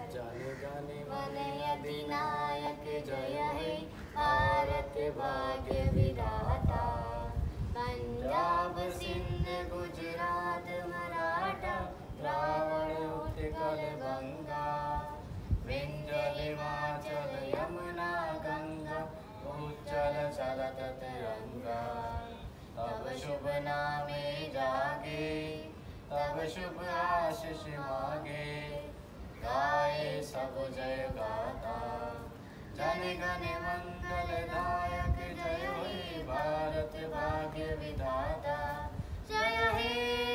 जन गण मन अधिनायक जय हे भारत भाग्य विधाता। पंजाब सिंध गुजरात मराठा द्रावण उत्कल गंगा विंध्य हिमाचल यमुना गंगा उच्चल चलत तिरंगा। तब शुभ नामे जागे तब शुभ आशीष मांगे गाए सब जय गाथा। जन गण मंगल दायक जय हे भारत भाग्य विधाता। जय हे